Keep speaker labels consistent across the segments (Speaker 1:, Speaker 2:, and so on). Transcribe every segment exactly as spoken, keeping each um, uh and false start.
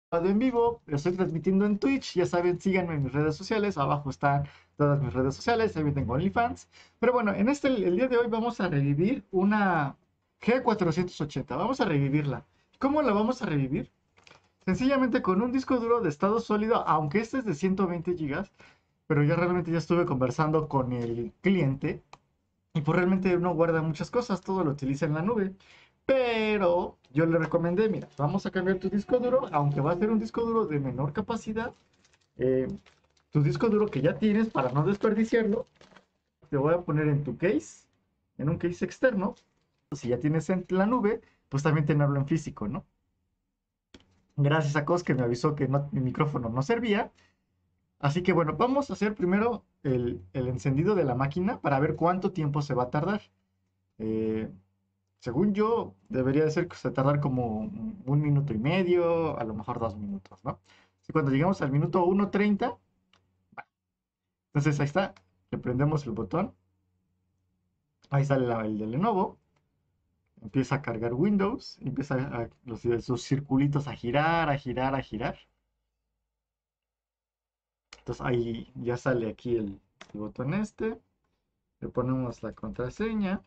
Speaker 1: En vivo, lo estoy transmitiendo en Twitch, ya saben, síganme en mis redes sociales, abajo están todas mis redes sociales, también tengo OnlyFans. Pero bueno, en este, el día de hoy vamos a revivir una G cuatrocientos ochenta, vamos a revivirla. ¿Cómo la vamos a revivir? Sencillamente con un disco duro de estado sólido, aunque este es de ciento veinte gigas, pero ya realmente ya estuve conversando con el cliente y pues realmente no guarda muchas cosas, todo lo utiliza en la nube. Pero yo le recomendé, mira, vamos a cambiar tu disco duro, aunque va a ser un disco duro de menor capacidad. eh, Tu disco duro que ya tienes, para no desperdiciarlo, te voy a poner en tu case, en un case externo. Si ya tienes en la nube, pues también tenerlo en físico, ¿no? Gracias a Cos que me avisó que no- mi micrófono no servía. Así que bueno, vamos a hacer primero el, el encendido de la máquina para ver cuánto tiempo se va a tardar. Eh, Según yo, debería de ser que se tardar como un, un minuto y medio, a lo mejor dos minutos, ¿no? Si cuando llegamos al minuto uno treinta, entonces ahí está, le prendemos el botón, ahí sale la- el de Lenovo, empieza a cargar Windows, empieza a, los, sus circulitos a girar, a girar, a girar. Entonces ahí ya sale aquí el, el botón este, le ponemos la contraseña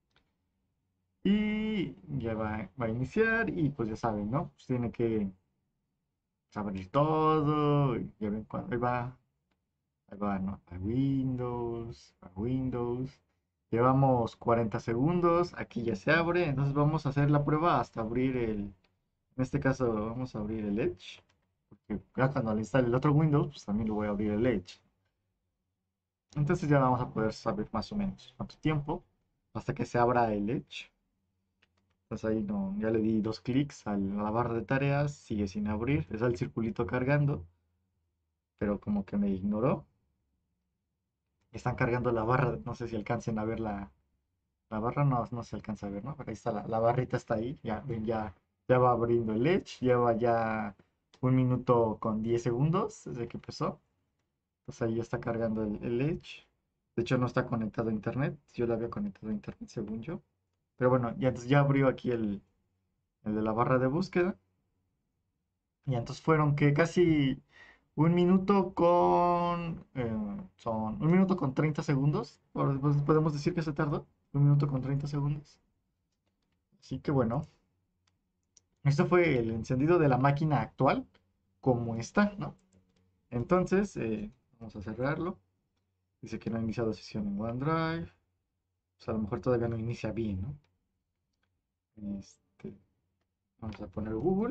Speaker 1: y ya va, va a iniciar y pues ya saben, ¿no? Pues tiene que abrir todo, y ya ven cuando ahí va. Ahí va, ¿no? A Windows, a Windows. Llevamos cuarenta segundos, aquí ya se abre, entonces vamos a hacer la prueba hasta abrir el, en este caso vamos a abrir el Edge, porque ya cuando le instale el otro Windows, pues también lo voy a abrir el Edge. Entonces ya vamos a poder saber más o menos cuánto tiempo hasta que se abra el Edge. Entonces ahí no, ya le di dos clics a la barra de tareas, sigue sin abrir, es el circulito cargando, pero como que me ignoró. Están cargando la barra, no sé si alcancen a ver la, la barra, no, no se alcanza a ver, ¿no? Pero ahí está, la, la barrita está ahí, ya, ven, ya, ya va abriendo el Edge, lleva ya un minuto con diez segundos desde que empezó. Pues ahí ya está cargando el, el Edge. De hecho, no está conectado a internet, yo lo había conectado a internet según yo. Pero bueno, ya, entonces ya abrió aquí el, el de la barra de búsqueda. Y entonces fueron que casi un minuto con... eh, son un minuto con treinta segundos. Por- pues, podemos decir que se tardó. Un minuto con treinta segundos. Así que bueno, esto fue el encendido de la máquina actual, como está, ¿no? Entonces, eh, vamos a cerrarlo. Dice que no ha iniciado sesión en OneDrive. Pues a lo mejor todavía no inicia bien, ¿no? Este, vamos a poner Google,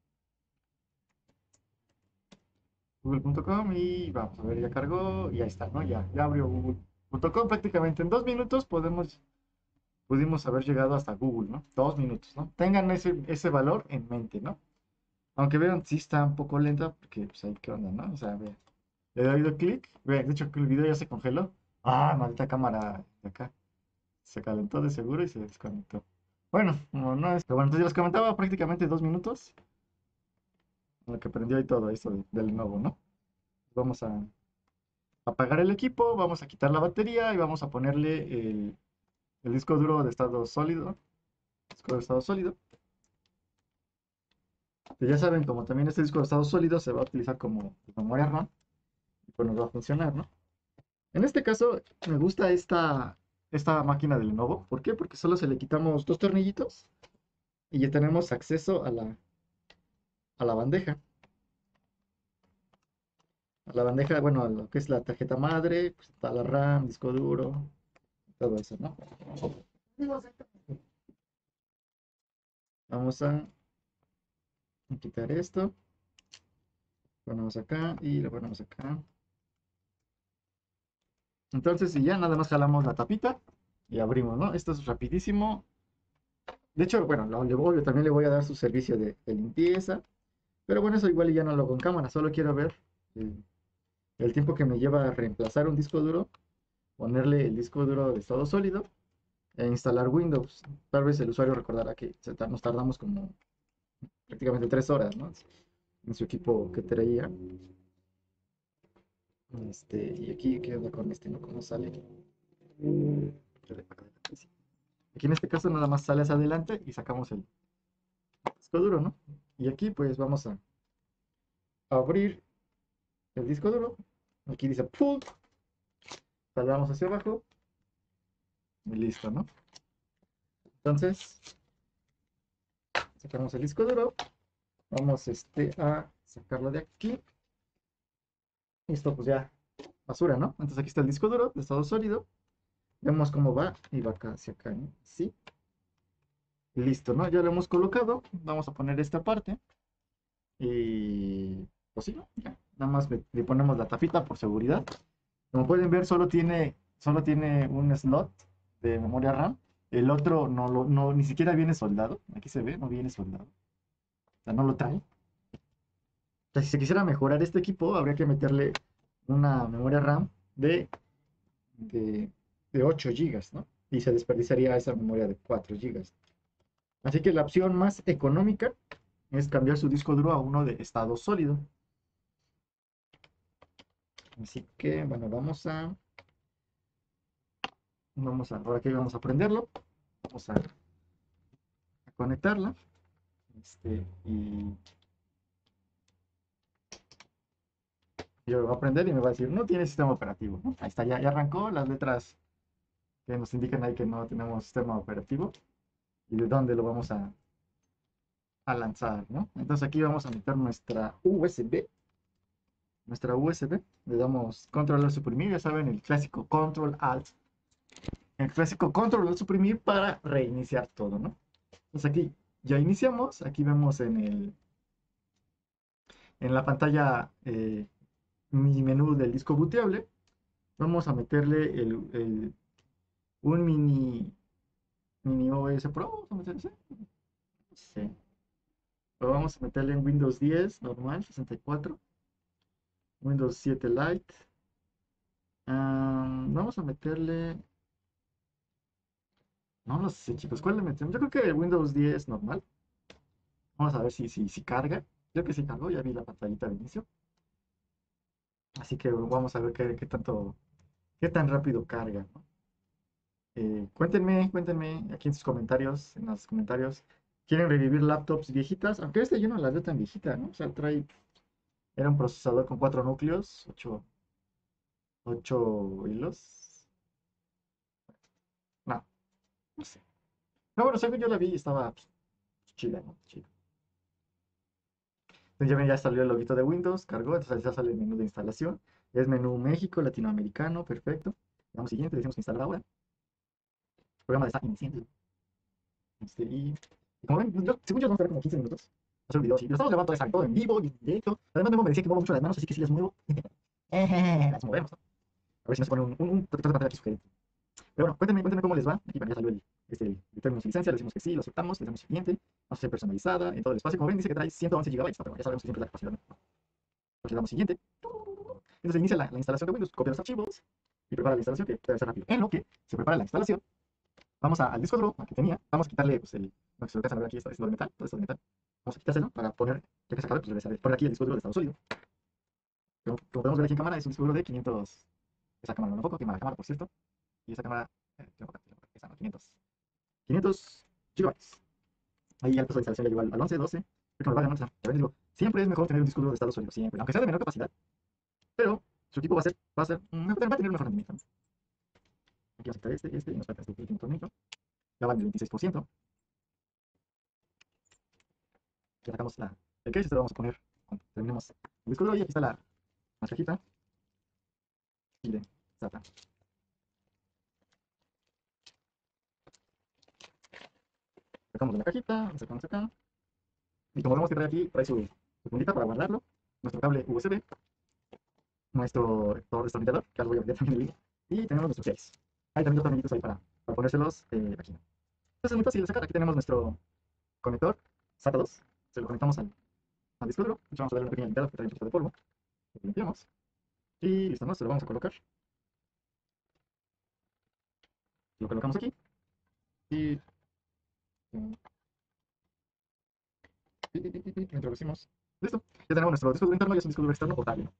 Speaker 1: google punto com y vamos a ver, ya cargó y ahí está, ¿no? Ya, ya abrió google punto com. Prácticamente en dos minutos podemos, pudimos haber llegado hasta Google, ¿no? Dos minutos, ¿no? Tengan ese, ese valor en mente, ¿no? Aunque vean, sí está un poco lenta porque, pues ahí, ¿qué onda, no? O sea, vean. Le doy doble clic. Vean, de hecho, que el video ya se congeló. Ah, maldita cámara de acá. Se calentó de seguro y se desconectó. Bueno, no, no es. Pero bueno, entonces ya les comentaba prácticamente dos minutos. En lo que prendió y todo esto de- del nuevo, ¿no? Vamos a apagar el equipo, vamos a quitar la batería y vamos a ponerle el, el disco duro de estado sólido. Disco de estado sólido. Que ya saben, como también este disco de estado sólido se va a utilizar como memoria RAM, y pues nos va a funcionar, ¿no? En este caso, me gusta esta, esta máquina de Lenovo. ¿Por qué? Porque solo se le quitamos dos tornillitos y ya tenemos acceso a la, a la bandeja. A la bandeja, bueno, a lo que es la tarjeta madre, pues está la RAM, disco duro, todo eso, ¿no? Vamos a quitar esto, ponemos acá y lo ponemos acá. Entonces, y ya nada más jalamos la tapita y abrimos, ¿no? Esto es rapidísimo. De hecho, bueno, lo, le voy- también le voy a dar su servicio de, de limpieza. Pero bueno, eso igual y ya no lo hago en cámara, solo quiero ver el, el tiempo que me lleva a reemplazar un disco duro, ponerle el disco duro de estado sólido e instalar Windows. Tal vez el usuario recordará que se tar- nos tardamos como prácticamente tres horas, ¿no? En su equipo que traía. Este, y aquí, ¿qué onda con este, no? ¿Cómo sale? Aquí en este caso nada más sale hacia adelante y sacamos el disco duro, ¿no? Y aquí pues vamos a abrir el disco duro. Aquí dice pull, jalamos hacia abajo y listo, ¿no? Entonces, sacamos el disco duro, vamos este, a sacarlo de aquí. Esto pues ya, basura, ¿no? Entonces aquí está el disco duro de estado sólido. Vemos cómo va y va acá hacia acá, ¿no? Sí. Listo, ¿no? Ya lo hemos colocado. Vamos a poner esta parte. Y pues sí, ¿no? Ya. Nada más le, le ponemos la tapita por seguridad. Como pueden ver, solo tiene, solo tiene un slot de memoria RAM. El otro no lo, no, ni siquiera viene soldado. Aquí se ve, no viene soldado. O sea, no lo trae. O sea, si se quisiera mejorar este equipo, habría que meterle una memoria RAM de, de, de ocho gigas, ¿no? Y se desperdiciaría esa memoria de cuatro gigas. Así que la opción más económica es cambiar su disco duro a uno de estado sólido. Así que, bueno, vamos a, vamos a, ahora que vamos a prenderlo, vamos a, a conectarla. Este, y yo va a prender y me va a decir, no tiene sistema operativo, ¿no? Ahí está, ya, ya arrancó las letras que nos indican ahí que no tenemos sistema operativo y de dónde lo vamos a, a lanzar, ¿no? Entonces aquí vamos a meter nuestra U S B, nuestra U S B, le damos control al suprimir, ya saben, el clásico control alt, el clásico control al suprimir para reiniciar todo, ¿no? Entonces aquí ya iniciamos, aquí vemos en el, en la pantalla eh, mi menú del disco booteable, vamos a meterle el, el, un mini, mini O S Pro, vamos a meterle ese, no sé. Lo vamos a meterle en Windows diez normal, sesenta y cuatro, Windows siete Lite. Um, vamos a meterle, no lo sé, chicos, ¿cuál le metemos? Yo creo que el Windows diez normal. Vamos a ver si, si, si carga. Yo que sí cargó, ya vi la pantallita de inicio. Así que vamos a ver qué, qué tanto, qué tan rápido carga, ¿no? Eh, cuéntenme, cuéntenme aquí en sus comentarios, en los comentarios. ¿Quieren revivir laptops viejitas? Aunque este yo no la veo tan viejita, ¿no? O sea, trae, era un procesador con cuatro núcleos, ocho, ocho hilos. No, no sé. No, bueno, según yo la vi y estaba pues, chida, ¿no? Chida. Entonces ya ven, ya salió el loguito de Windows, cargó, entonces ya sale el menú de instalación. Es menú México, latinoamericano, perfecto. Vamos siguiente, le decimos que instalar ahora. El programa está iniciando. Este, y, y como ven, yo, según yo vamos a tardar como quince minutos. Hacer un video así. Lo estamos grabando todo en vivo y en directo. Además, Memo me decía que muevo mucho las manos, así que sí las muevo. Las movemos, ¿no? A ver si nos pone un, un, un protector de pantalla aquí sugerente. Pero bueno, cuéntenme, cuéntenme cómo les va. Aquí ya salió el, este, el términos y licencia, le decimos que sí, lo aceptamos, le damos siguiente. Vamos a ser personalizada en todo el espacio. Como ven, dice que trae ciento once gigabytes, ¿no? Pero ya sabemos que siempre es la capacidad, ¿no? Pues le damos siguiente. Entonces inicia la, la instalación de Windows, copia los archivos y prepara la instalación, que debe ser rápido. En lo que se prepara la instalación, vamos a, al disco duro que tenía, vamos a quitarle pues, el, no sé si lo alcanzan a ver aquí, esto es de metal, todo esto de metal. Vamos a quitárselo para poner, ya que se acabe, pues poner aquí el disco duro de estado sólido. Como, como podemos ver aquí en cámara, es un disco duro de quinientos, esa cámara no lo enfoco, quema la cámara, por cierto, y esa cámara, eh, tengo acá, esa no, quinientos, quinientos gigabytes. Ahí ya el peso de instalación ya llegó al, al once, doce, creo que me va a ganar, ya ven, digo, siempre es mejor tener un disco duro de estado sólido, siempre, aunque sea de menor capacidad, pero su equipo va a ser, va a ser, va a tener un mejor rendimiento. Aquí vamos a quitar este, este, y nos falta este último tornillo. Ya va en el veintiséis por ciento. Ya sacamos la, el case, esto lo vamos a poner cuando terminemos el disco duro y aquí está la, la cajita. Y de SATA. Sacamos de la cajita, lo sacamos acá. Y como vemos que trae aquí, trae su, su puntita para guardarlo. Nuestro cable U S B. Nuestro destornillador, que ahora voy a vender también en línea. Y tenemos nuestros case. Hay también dos tornillitos ahí para, para ponérselos eh, aquí. Entonces es muy fácil de sacar. Aquí tenemos nuestro conector SATA dos. Se lo conectamos al, al disco duro. De hecho, vamos a darle una pequeña limpiada porque trae un poquito de polvo. Lo limpiamos. Y listo, ¿no? Se lo vamos a colocar. Lo colocamos aquí. Y, y, y, y, y, y introducimos. Listo. Ya tenemos nuestro disco duro interno y es un disco duro externo portable.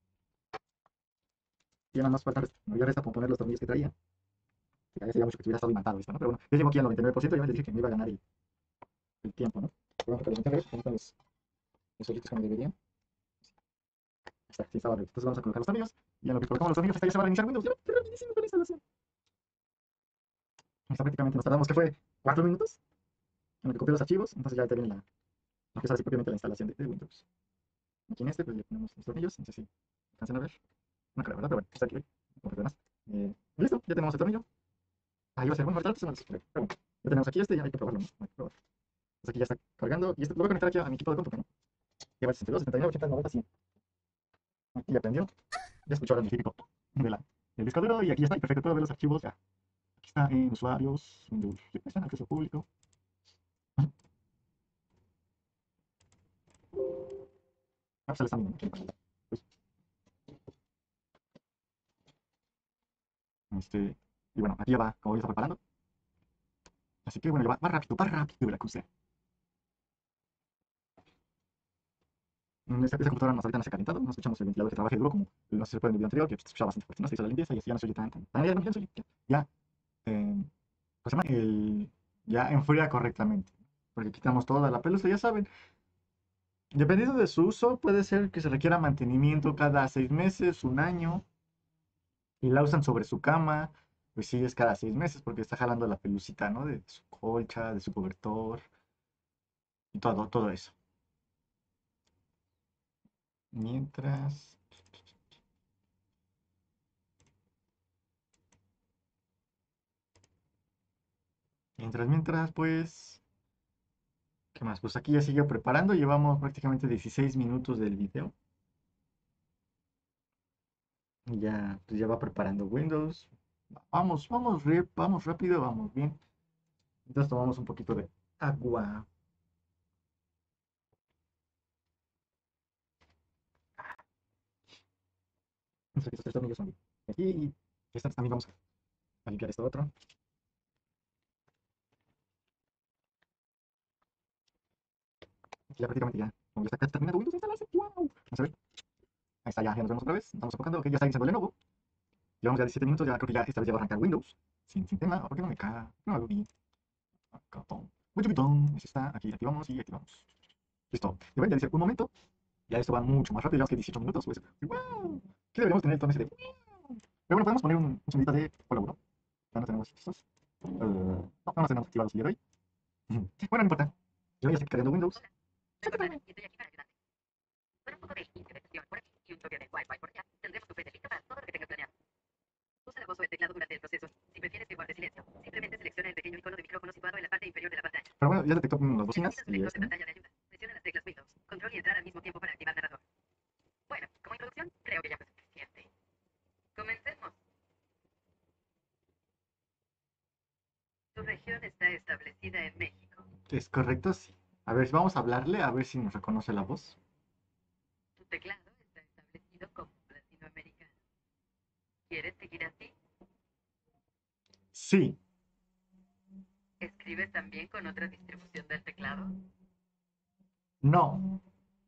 Speaker 1: Y nada más falta, no ya resta por poner los tornillos que traía. Que ya sería mucho que hubiera estado imantado esto, ¿no? Pero bueno, ya llego aquí al noventa y nueve por ciento y ya me dije que me iba a ganar el, el tiempo, ¿no? Pero vamos a calentar, ahí están los, los solitos como deberían. Está, sí, está barrido. Entonces vamos a colocar los tornillos. Y en lo que colocamos los tornillos, hasta ya se va a reiniciar Windows. Ya ven, qué rapidísimo fue la instalación. Está prácticamente, nos tardamos, ¿qué fue? ¿Cuatro minutos? En lo que copié los archivos. Entonces ya termina la, empieza así propiamente la instalación de, de Windows. Aquí en este, pues le ponemos los tornillos. No sé si alcancen a ver. No creo, ¿verdad? Pero bueno, está aquí, como demás. Eh, listo, ya tenemos el tornillo. Ahí va a ser, bueno, ahorita se me pero bueno, ya tenemos aquí este, ya hay que probarlo, ¿no? Hay que probar. Entonces aquí ya está cargando. Y este lo voy a conectar aquí a mi equipo de cómputo, ¿no? Lleva sesenta y dos, setenta y nueve, ochenta, noventa, cien. Aquí ya prendió. Ya escuchó ahora el típico de la, del disco duro. Y aquí ya está, y perfecto, puedo ver los archivos ya. Aquí está en usuarios, Windows, sí, está en acceso público. Ah, pues le están viendo aquí. Pues, este, y bueno, aquí ya va, como ya está preparando. Así que bueno, ya va, va rápido, va rápido la cosa. Mm, Esta, esta computadora nos ahorita no se ha calentado, no escuchamos el ventilador que trabaja duro como no sé si se puede en el video anterior, que se escuchaba bastante fuerte, no se hizo la limpieza y así ya no se oye tan, tan, tan, ya, no, ya, no se oye, ya, ya, eh, ¿cómo se llama? El, ya enfría correctamente, porque quitamos toda la pelusa, ya saben, dependiendo de su uso, puede ser que se requiera mantenimiento cada seis meses, un año, y la usan sobre su cama, pues sí, es cada seis meses, porque está jalando la pelucita, ¿no? De su colcha, de su cobertor, y todo, todo eso. Mientras... Mientras, mientras, pues, ¿qué más? Pues aquí ya sigue preparando, llevamos prácticamente dieciséis minutos del video. Y ya, pues ya va preparando Windows. Vamos, vamos, rip, vamos rápido, vamos bien. Entonces tomamos un poquito de agua. Estos tres tornillos son aquí. Y estas también vamos a limpiar esto otro. Ya prácticamente ya, como ya está casi terminando Windows, instalarse. ¡Wow! Vamos a ver. Ahí está, ya, ya nos vemos otra vez. Estamos enfocando, ok, ya está iniciando Lenovo. Llevamos ya diecisiete minutos, ya creo que ya esta vez ya va a arrancar Windows. Sin, sin tema, ¿por qué no me cae? No hago bien. Acá, tom. Mucho pitón. Eso está, aquí activamos y activamos. Listo. Ya ven, ya dice un momento. Ya esto va mucho más rápido, digamos que dieciocho minutos. Pues, ¡wow! ¿Qué deberíamos tener el tono ese de wow? Pero bueno, podemos poner un, un sonidito de hola, uno. Ya no tenemos estos. Uh, no, no nos tenemos activados el día de hoy. Bueno, no importa. Yo ya estoy cargando Windows.
Speaker 2: Soy Romana y estoy aquí para ayudarte. Con un poco de implementación por aquí y un toque de Wi-Fi por allá, tendremos tu P C listo para todo lo que tengas planeado. Usa la voz o el teclado durante el proceso. Si prefieres que guarde silencio, simplemente selecciona el pequeño icono de micrófono situado en la parte inferior de la pantalla.
Speaker 1: Pero bueno, ya detectó las
Speaker 2: Si
Speaker 1: bocinas
Speaker 2: necesitas un
Speaker 1: y
Speaker 2: lector
Speaker 1: este,
Speaker 2: de
Speaker 1: ¿no?
Speaker 2: pantalla de ayuda, presiona las teclas Windows, Control y Entrar al mismo tiempo para activar narrador. Bueno, como introducción, creo que ya fue suficiente. Comencemos. Tu región está establecida en México.
Speaker 1: Es correcto, sí. A ver, vamos a hablarle, a ver si nos reconoce la voz.
Speaker 2: Tu teclado está establecido como latinoamericano. ¿Quieres seguir así?
Speaker 1: Sí.
Speaker 2: ¿Escribes también con otra distribución del teclado?
Speaker 1: No.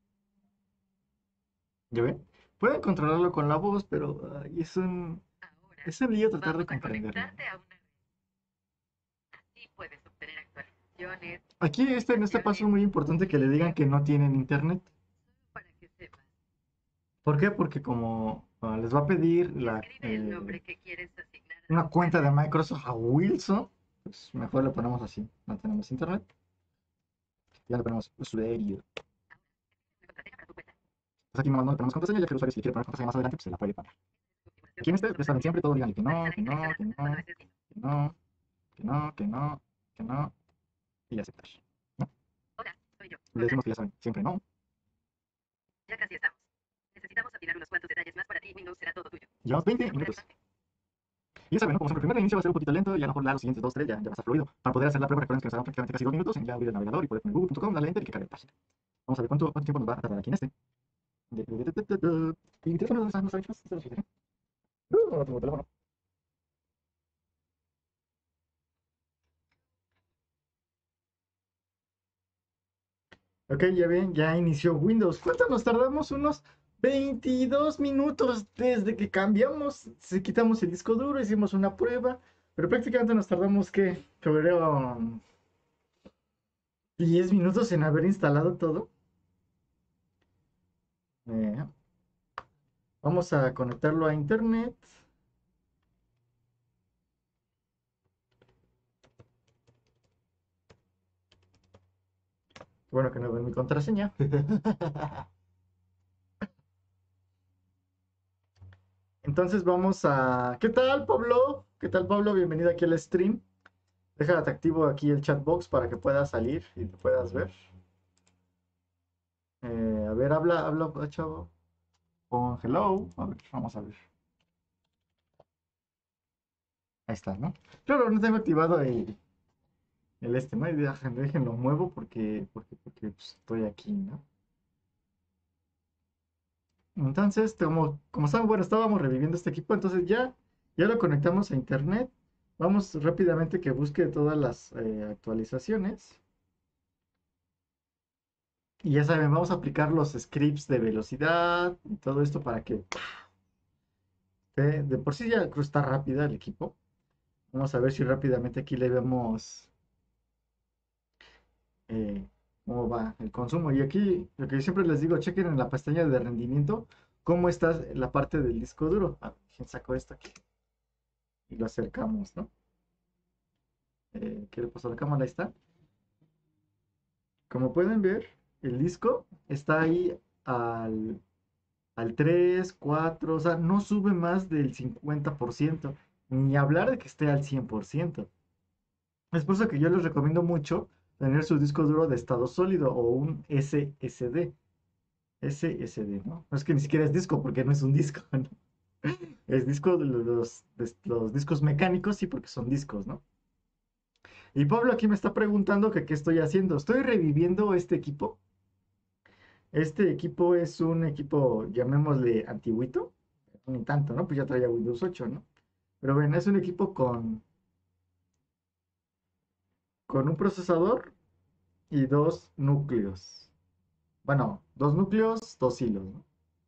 Speaker 1: ¿Ya ven? Pueden controlarlo con la voz, pero ay, es un,
Speaker 2: Ahora
Speaker 1: es un lío tratar de
Speaker 2: vamos a
Speaker 1: comprenderlo.
Speaker 2: conectarte a una red. Así puedes obtener actualizaciones,
Speaker 1: Aquí este, en este paso es
Speaker 2: notificaciones
Speaker 1: muy importante que le
Speaker 2: y
Speaker 1: digan que no tienen internet.
Speaker 2: solo para que sepas.
Speaker 1: ¿Por qué? Porque como ah, les va a pedir la,
Speaker 2: Escribe el
Speaker 1: eh,
Speaker 2: nombre que quieres asignar a
Speaker 1: una
Speaker 2: tu
Speaker 1: cuenta de
Speaker 2: cuenta.
Speaker 1: Microsoft a Wilson, pues mejor le ponemos así. No tenemos internet. Ya le ponemos usuario.
Speaker 2: Ahora, escribe una contraseña para tu cuenta.
Speaker 1: Pues aquí nomás no le ponemos contraseña, ya que el usuario si le quiere poner contraseña más adelante, pues se la puede poner.
Speaker 2: Configuración
Speaker 1: Aquí en
Speaker 2: con
Speaker 1: este,
Speaker 2: Microsoft
Speaker 1: pues saben
Speaker 2: Access.
Speaker 1: siempre, todo díganle que no,
Speaker 2: Actualizar
Speaker 1: que
Speaker 2: y
Speaker 1: no,
Speaker 2: seleccionar
Speaker 1: que
Speaker 2: cuando
Speaker 1: no,
Speaker 2: estés listo.
Speaker 1: que no, que no, que no, que no, y aceptar. ¿No?
Speaker 2: Hola, soy yo,
Speaker 1: Le
Speaker 2: Romana.
Speaker 1: decimos que ya saben, siempre no.
Speaker 2: Ya casi estamos. Necesitamos afinar unos cuantos detalles más para ti y Windows será todo tuyo.
Speaker 1: Llevamos veinte
Speaker 2: Espero poder
Speaker 1: minutos.
Speaker 2: ayudarte.
Speaker 1: Y ya saben, ¿no? Como siempre, el primer inicio va a ser un poquito lento y a lo mejor ya los siguientes dos, tres ya, ya va a estar fluido. Para poder hacer la prueba, recuerden que nos darán prácticamente casi dos minutos en ya abrir el navegador y poder poner google punto com, darle enter y que cargue la página. Vamos a ver cuánto, cuánto tiempo nos va a tardar aquí en este. De- de- de- de- de- de- ¿Y mi teléfono dónde está? ¿No está, chicos? ¿Este lo sucede? Uh, no tengo teléfono. Ok, ya ven, ya inició Windows. ¿Cuánto nos tardamos? Unos veintidós minutos desde que cambiamos, se quitamos el disco duro, hicimos una prueba, pero prácticamente nos tardamos, ¿qué? Febrero, diez minutos en haber instalado todo. Eh, Vamos a conectarlo a internet. Bueno que no ven mi contraseña. Entonces vamos a... ¿Qué tal, Pablo? ¿Qué tal, Pablo? Bienvenido aquí al stream. Déjate activo aquí el chat box para que puedas salir y te puedas ver. Eh, a ver, habla, habla, chavo. Pon hello. A ver, vamos a ver. Ahí está, ¿no? Claro, no tengo activado el, el este, ¿no? Y dejen, déjenlo muevo porque, porque, porque pues, estoy aquí, ¿no? Entonces, como, como saben, bueno, estábamos reviviendo este equipo, entonces ya, ya lo conectamos a internet. Vamos rápidamente que busque todas las eh, actualizaciones. Y ya saben, vamos a aplicar los scripts de velocidad y todo esto para que de, de por sí ya está rápida el equipo. Vamos a ver si rápidamente aquí le vemos eh, cómo va el consumo. Y aquí, lo que yo siempre les digo, chequen en la pestaña de rendimiento cómo está la parte del disco duro. A ver, ¿quién sacó esto aquí? Y lo acercamos, ¿no? Eh, ¿qué le pasó a la cámara? Ahí está. Como pueden ver, el disco está ahí al, al tres, cuatro, o sea, no sube más del cincuenta por ciento, ni hablar de que esté al cien por ciento. Es por eso que yo les recomiendo mucho tener su disco duro de estado sólido o un S S D. S S D, ¿no? No es que ni siquiera es disco porque no es un disco, ¿no? Es disco de los, de los discos mecánicos, sí, porque son discos, ¿no? Y Pablo aquí me está preguntando que qué estoy haciendo. Estoy reviviendo este equipo. Este equipo es un equipo, llamémosle antiguito. Ni tanto, ¿no? Pues ya traía Windows ocho, ¿no? Pero bueno, es un equipo con, con un procesador y dos núcleos. Bueno, dos núcleos, dos hilos, ¿no?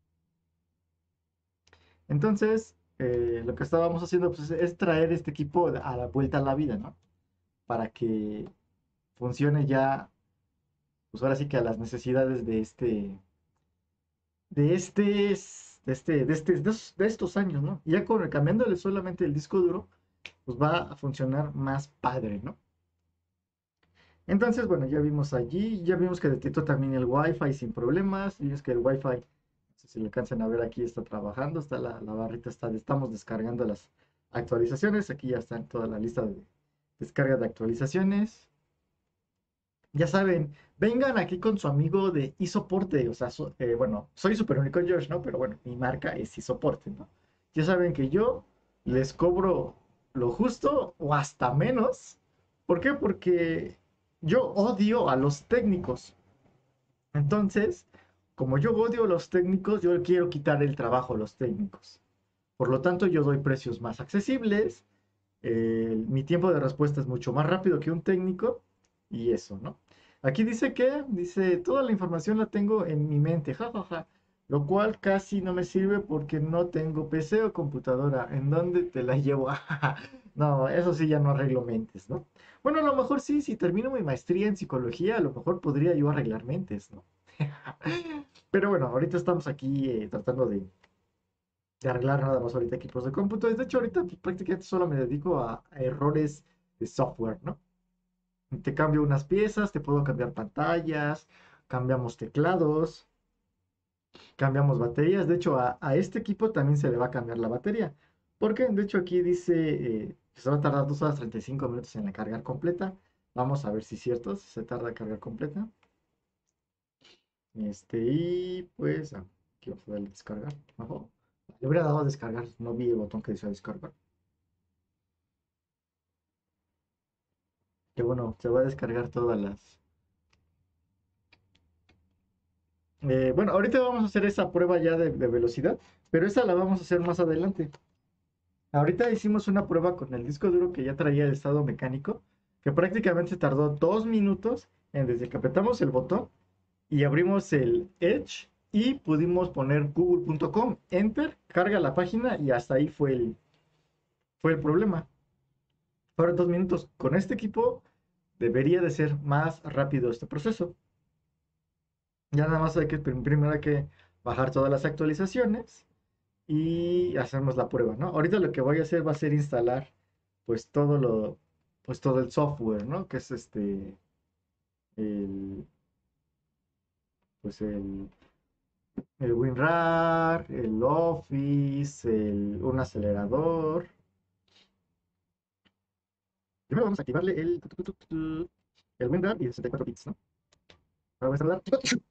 Speaker 1: Entonces, eh, lo que estábamos haciendo pues, es traer este equipo a la vuelta a la vida, ¿no? Para que funcione ya, pues ahora sí que a las necesidades de este, de este, de este, de este, de estos, de estos años, ¿no? Y ya con, cambiándole solamente el disco duro, pues va a funcionar más padre, ¿no? Entonces, bueno, ya vimos allí, ya vimos que detectó también el Wi-Fi sin problemas, y es que el Wi-Fi, no sé si lo alcanzan a ver aquí, está trabajando, está la, la barrita, está, estamos descargando las actualizaciones, aquí ya está en toda la lista de descarga de actualizaciones. Ya saben, vengan aquí con su amigo de iSoporte, o sea, so- eh, bueno, soy Super Único Josh, ¿no? Pero bueno, mi marca es iSoporte, ¿no? Ya saben que yo les cobro lo justo o hasta menos. ¿Por qué? Porque yo odio a los técnicos. Entonces, como yo odio a los técnicos, yo quiero quitar el trabajo a los técnicos. Por lo tanto, yo doy precios más accesibles, eh, mi tiempo de respuesta es mucho más rápido que un técnico y eso, ¿no? Aquí dice que, dice, toda la información la tengo en mi mente, jajaja, ja, ja, lo cual casi no me sirve porque no tengo P C o computadora. ¿En dónde te la llevo? No, eso sí ya no arreglo mentes, ¿no? Bueno, a lo mejor sí, si termino mi maestría en psicología, a lo mejor podría yo arreglar mentes, ¿no? Pero bueno, ahorita estamos aquí eh, tratando de, de arreglar nada más ahorita equipos de cómputo. De hecho, ahorita pues, prácticamente solo me dedico a, a errores de software, ¿no? Te cambio unas piezas, te puedo cambiar pantallas, cambiamos teclados, cambiamos baterías. De hecho, a, a este equipo también se le va a cambiar la batería. Porque, de hecho, aquí dice eh, que se va a tardar dos horas treinta y cinco minutos en la cargar completa. Vamos a ver si es cierto, si se tarda en cargar completa. Este, y pues, ah, aquí vamos a darle a descargar. Ojo. Le hubiera dado a descargar, no vi el botón que dice descargar. Que bueno, se va a descargar todas las... Eh, bueno, ahorita vamos a hacer esa prueba ya de, de velocidad, pero esa la vamos a hacer más adelante. Ahorita hicimos una prueba con el disco duro que ya traía el estado mecánico, que prácticamente tardó dos minutos en desde que apretamos el botón y abrimos el Edge y pudimos poner google punto com, enter, carga la página y hasta ahí fue el, fue el problema. Fueron dos minutos. Con este equipo debería de ser más rápido este proceso. Ya nada más hay que, primero hay que bajar todas las actualizaciones. y hacemos la prueba, ¿no? Ahorita lo que voy a hacer va a ser instalar pues todo lo, pues todo el software, ¿no? Que es este, el, pues el, el WinRAR, el Office, el, un acelerador. Primero vamos a activarle el, tu, tu, tu, tu, tu, el WinRAR y el sesenta y cuatro bits, ¿no? Ahora voy a saludar.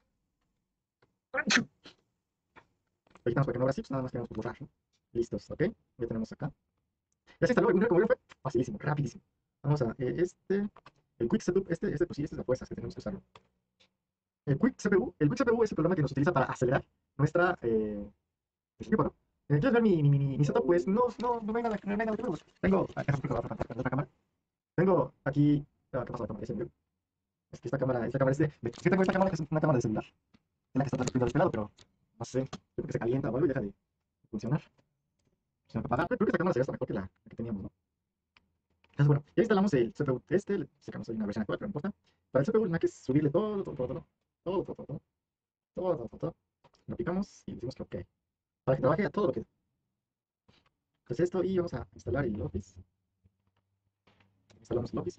Speaker 1: Lo quitamos para que no haga zips, nada más queremos borrar, ¿no? Listos, ¿ok? Ya tenemos acá. Ya se instaló el WinRAR, como vieron fue facilísimo, rapidísimo. Vamos a eh, este, el Quick Setup, este, este, pues sí, este es de fuerzas que tenemos que usarlo. El Quick C P U, el Quick C P U es el programa que nos utiliza para acelerar nuestra eh, equipo, ¿no? Eh, ¿Quieres ver mi, mi, mi, mi setup? Pues no, no, no venga, no venga, no te preocupes. Tengo, ah, déjame explicar la otra, la otra cámara. Tengo aquí, ah, ¿qué pasa la cámara? ¿Ya se vio? Es que esta cámara, esta cámara es de, de- es que tengo esta cámara que es una cámara de celular, en la que está transmitiendo de este lado, pero no sé, yo creo que se calienta o algo y deja de funcionar. Se me apaga. Creo que esta cámara sería hasta mejor que la, la que teníamos, ¿no? Entonces, bueno, ya instalamos el C P U este, le sacamos ahí una versión actual, pero no importa. Para el C P U, hay que subirle todo, todo, todo, todo, todo, todo, todo, todo, todo, todo, todo, todo. Lo picamos y decimos que ok, para que trabaje a todo lo que pues esto y vamos a instalar el Office. Instalamos el Office.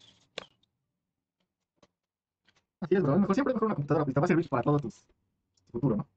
Speaker 1: Así es, bro. Mejor siempre es mejor una computadora, pues te va a servir para todo tus, tu futuro, ¿no?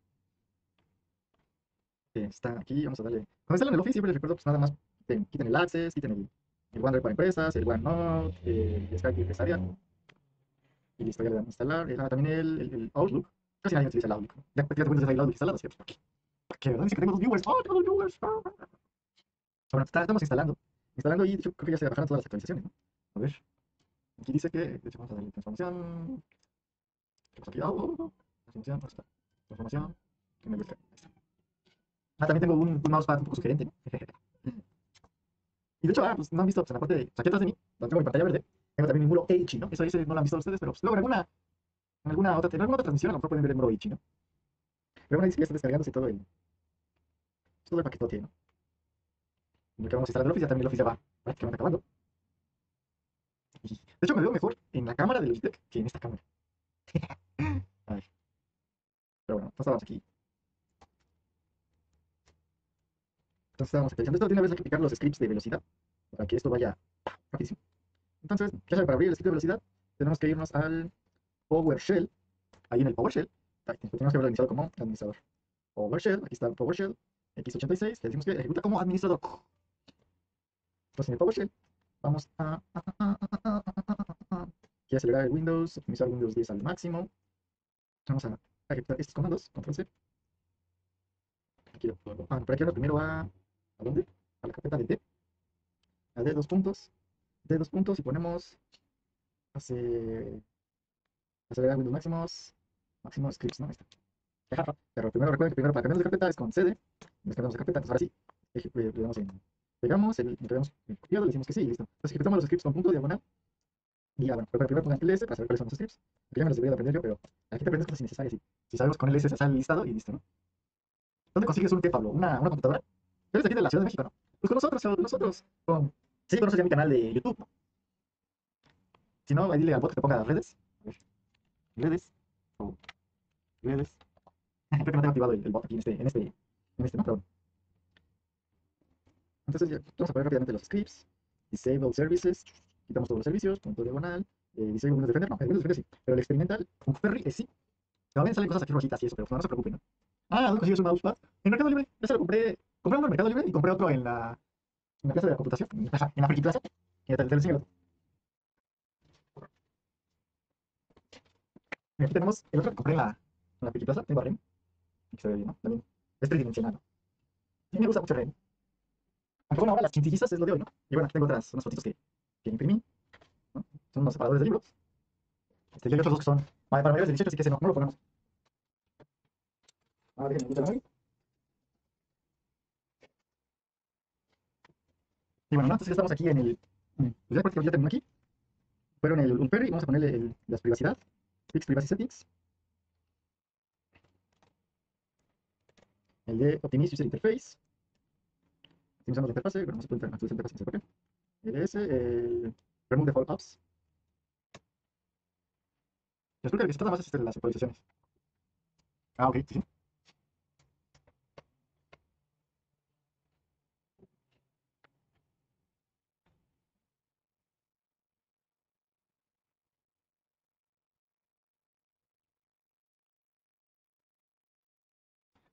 Speaker 1: Eh, está aquí, vamos a darle. Cuando instalan el Office, siempre les recuerdo, pues nada más quiten, quiten el Access, quiten el, el OneDrive para empresas, el OneNote, eh, el Skype empresarial. Y listo, ya le damos a instalar. Eh, ah, también el, el, el Outlook. Casi nadie utiliza el Outlook, ¿no? Ya prácticamente Windows hay el Outlook instalado, ¿cierto? ¿Para qué? ¿Para qué? ¿Verdad? Dice que tengo dos viewers. ¡Oh, tengo dos viewers! Ah. Bueno, está- estamos instalando. Instalando y de hecho creo que ya se bajaron todas las actualizaciones, ¿no? A ver. Aquí dice que, de hecho, vamos a darle transformación. ¿Qué pasa aquí? Oh, oh, oh. Transformación, ¿dónde está? Transformación. Que me busca. Ahí está. Ah, también tengo un, un mousepad un poco sugerente, ¿no? Y de hecho, ah, pues no han visto, pues en la parte de, pues, aquí atrás de mí, donde tengo mi pantalla verde, tengo también mi muro Eichi, ¿no? Eso ese no lo han visto ustedes, pero pues, luego en alguna, en alguna otra, en alguna otra transmisión a lo mejor pueden ver el muro Eichi, ¿no? Pero bueno, dice que ya está descargándose todo el, todo el paquetote, ¿no? En lo que vamos a instalar el Office, ya también el Office ya va prácticamente acabando. Y, de hecho, me veo mejor en la cámara del Logitech que en esta cámara. A ver, pero bueno, entonces vamos aquí. Entonces estamos actualizando esto. De una vez hay que picar los scripts de velocidad para que esto vaya rapidísimo. Entonces, ya saben, para abrir el script de velocidad, tenemos que irnos al PowerShell. Ahí en el PowerShell, ahí, tenemos que haberlo iniciado como administrador. PowerShell, aquí está el PowerShell, equis ochenta y seis, le decimos que ejecuta como administrador. Entonces en el PowerShell vamos a, aquí acelerar el Windows, optimizar Windows diez al máximo. Vamos a ejecutar estos comandos, control C. Aquí lo puedo, ah, por aquí vamos primero a, ¿a dónde? A la carpeta de D, a D dos puntos, D dos puntos y ponemos hace, acelerar Windows máximos, máximo scripts, ¿no? Ahí está. Pero primero recuerden que primero para cambiarnos de carpeta es con C D, nos cambiamos de carpeta, entonces ahora sí, eh, le damos en, pegamos, el, le damos en copiado, le decimos que sí y listo. Entonces ejecutamos los scripts con punto diagonal y ya, bueno, pero primero pongan L S para saber cuáles son los scripts, que ya me los debería de aprender yo, pero aquí te aprendes cosas innecesarias y si sabemos con L S se sale el listado y listo, ¿no? ¿Dónde consigues un qué, Pablo? ¿Una, una computadora? Eres de aquí de la Ciudad de México, ¿no? Pues con nosotros, con nosotros, con... Sí, conoces ya mi canal de YouTube, ¿no? Si no, ahí dile al bot que te ponga las redes. A ver, redes, o redes. Creo que no tengo activado el, el bot aquí en este, en este, en este, ¿no? Pero entonces ya, vamos a poner rápidamente los scripts. Disable services. Quitamos todos los servicios. Punto diagonal. Eh, disable Windows Defender. No, el Windows Defender sí. Pero el experimental, un ferry es sí. También salen cosas aquí rojitas y eso, pero pues, no, no se preocupen, ¿no? Ah, ¿dónde consigues un mousepad? En Mercado Libre. Ya se lo compré. Compré uno en Mercado Libre y compré otro en la, en la plaza de la computación. En la plaza, en la Friki Plaza. Y te, te lo enseño. Y aquí tenemos el otro que compré en la, en la Friki Plaza. Tengo a Rem. Y que se ve bien, ¿no? También es tridimensional, ¿no? Y me gusta mucho Rem. Aunque bueno, ahora las quintillizas es lo de hoy, ¿no? Y bueno, tengo otras, unas fotitos que, que imprimí, ¿no? Son unos separadores de libros. Este, y hay otros dos que son para mayores de dieciocho, así que ese no, no lo ponemos. Ahora déjenme quitarlo ahí. Y bueno, ¿no? Entonces ya estamos aquí en el. Pues ya prácticamente ya terminó aquí. Fueron el Ulperi, vamos a ponerle el, las privacidad. Fix Privacy Settings. El de Optimize User Interface. Optimizamos la interfase, pero no se puede actualizar la interfase, no sé por qué. El S, el Remove Default Apps. Les creo que el que se trata más es este de las actualizaciones. Ah, ok, sí, sí.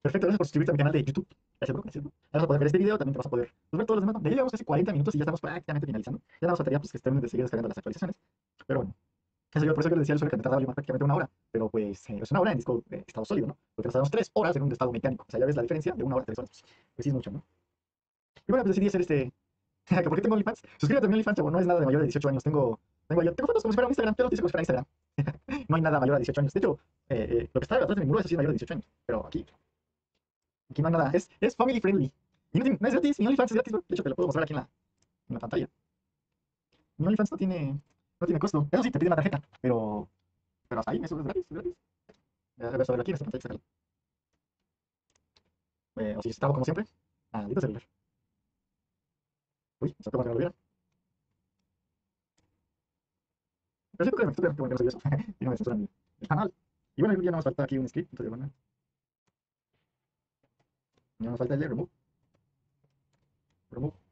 Speaker 1: Perfecto, gracias por suscribirte a mi canal de YouTube. Gracias, bro, gracias, bro. Ya vas a poder ver este video, también te vas a poder pues, ver todos los demás. ¿No? Ya llevamos casi cuarenta minutos y ya estamos prácticamente finalizando. Ya nada más faltaría pues, que estén de seguir descargando las actualizaciones. Pero bueno, eso yo por eso yo les decía al usuario que me tardaba yo más prácticamente una hora. Pero pues eh, es una hora en disco de estado sólido, ¿no? Porque nos tardamos tres horas en un estado mecánico. O sea, ya ves la diferencia de una hora a tres horas. Pues, pues sí es mucho, ¿no? Y bueno, pues decidí hacer este. ¿Por qué tengo OnlyFans? Suscríbete a mi OnlyFans, chavo. No es nada de mayor de dieciocho años. Tengo, tengo, yo, tengo fotos como si fuera un Instagram, pero dice como si fuera Instagram. No hay nada mayor de dieciocho años. De hecho, eh, eh, lo que está atrás de mi muro es así mayor de dieciocho años. Pero aquí, aquí no hay nada. Es, es family friendly. Y no, tiene- no es gratis. Mi OnlyFans es gratis, bro. De hecho, te lo puedo mostrar aquí en la, en la pantalla. Mi OnlyFans no tiene, no tiene costo. Eso sí, te pide una tarjeta. Pero, pero hasta ahí, eso es gratis. Es gratis. Eh, a ver, sobre aquí en esta pantalla, sácalo. Eh, o si estaba como siempre. Maldito celular. Uy, me saltó como que no lo vieran. Pero sí, tú créeme, tú créeme, que bueno que no se vio eso. Y no me censuran el, el canal. Y bueno, ya no nos falta aquí un script. Entonces, bueno, ya nos falta el de remove. Remove.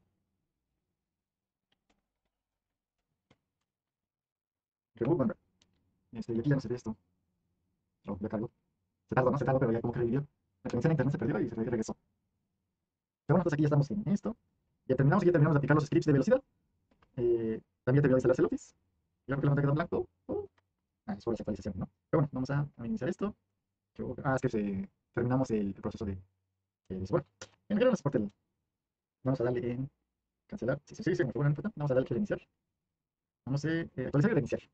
Speaker 1: Remove, bueno, este, y aquí ya no se ve esto. No, ya cargo. Se tardó, no se tardó, pero ya como que revivió. La conexión a internet se perdió y se regresó. Pero bueno, entonces aquí ya estamos en esto. Ya terminamos, y ya terminamos de aplicar los scripts de velocidad. Eh, también terminó de instalarse el Office. Ya porque la pantalla quedó en blanco. Oh. Ah, es por esa actualización, ¿no? Pero bueno, vamos a, a iniciar esto. Yo- ah, es que se, terminamos el, el proceso de, de, de bueno, en general no soporte el- vamos a darle en cancelar. Sí, sí, sí, se me fue una nota. Vamos a darle que reiniciar. Vamos a eh, actualizar y reiniciar.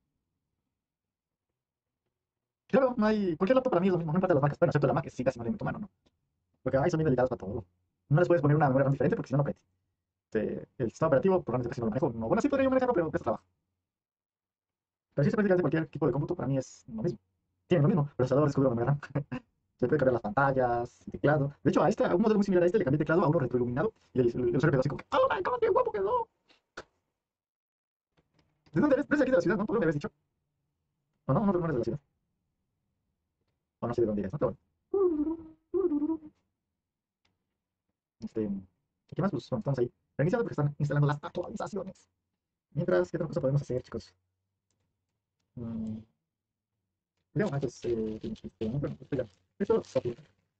Speaker 1: Claro, no hay. Cualquier laptop para mí es lo mismo, no importa las marcas. Bueno, excepto la Mac, que sí casi no le meto mano, ¿no? Porque ahí son bien delicados para todo. No les puedes poner una memoria RAM diferente porque si no, no prende. Este, el sistema operativo, programas casi no lo manejo. No, bueno, sí podría yo manejarlo, pero cuesta trabajo. Pero sí, prácticamente cualquier tipo de cómputo para mí es lo mismo. Tiene lo mismo, procesador, disco duro, memoria RAM. Se puede cambiar las pantallas, el teclado. De hecho, a, este, a un modelo muy similar a este le cambié el teclado a uno retroiluminado y el, el usuario quedó así como que, ¡oh my god, qué guapo quedó! ¿De dónde eres? ¿Eres de aquí de la ciudad, no? ¿Por dónde habías dicho? ¿O no? No, no eres de la ciudad. O no sé de dónde eres, ¿no? Pero bueno. Este, ¿qué más? Pues bueno, estamos ahí reiniciando porque están instalando las actualizaciones. Mientras, ¿qué otra cosa podemos hacer, chicos? Mm, Creo, ah, pues, eh, este, no, bueno, esto ya. Esto, ok.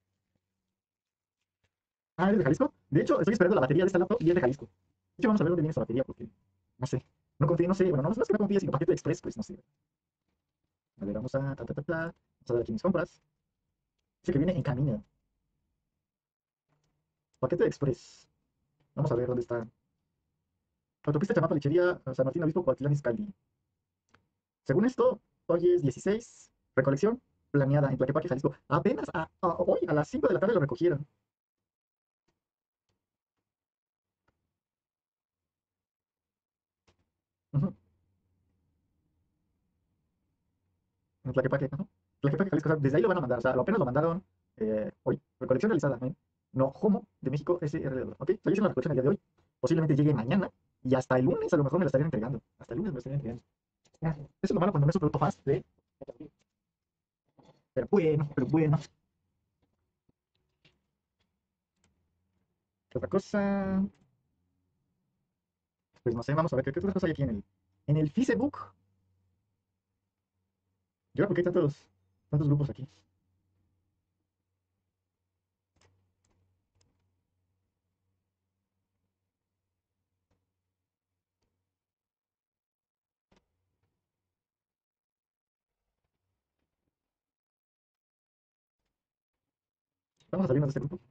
Speaker 1: Ah, ¿es de Jalisco? De hecho, estoy esperando la batería de esta laptop y es de Jalisco. De hecho, vamos a ver dónde viene esta batería porque, no sé, no confío, no sé, bueno, no, no es que no confíe, sino paquete express, pues no sé. A ver, vamos a, ta, ta, ta, ta, vamos a ver aquí mis compras. Dice que viene en camino. Paquete express. Vamos a ver dónde está. Autopista Chamapa, Lechería, San Martín, Obispo, Cuautitlán, Izcalli. Según esto, hoy es dieciséis, recolección planeada en Tlaquepaque, Jalisco. Apenas a, a- hoy a las cinco de la tarde lo recogieron. Ujú, en Tlaquepaque, ajá. Tlaquepaque, Jalisco, o sea, desde ahí lo van a mandar, o sea, lo apenas lo mandaron eh, hoy. Recolección realizada, ¿eh? No, Homo de México S R L, ¿ok? Estoy haciendo la recolección el día de hoy. Posiblemente llegue mañana y hasta el lunes a lo mejor me lo estarían entregando. Hasta el lunes me lo estarían entregando. Ah, eso es lo malo cuando no es un producto fast de... Pero bueno, pero bueno. ¿Qué otra cosa? Pues no sé, vamos a ver qué, qué otra cosa hay aquí en el, en el Facebook. Yo, ¿por qué hay tantos, tantos grupos aquí? Vamos a salirnos de este grupo.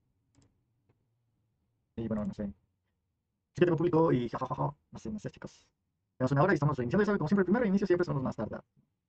Speaker 1: Y bueno, no sé. Sí que tengo público y jajaja. No sé, no sé, chicos. Tenemos una hora y estamos reiniciando. Ya saben, como siempre, el primer reinicio siempre son los más tardados.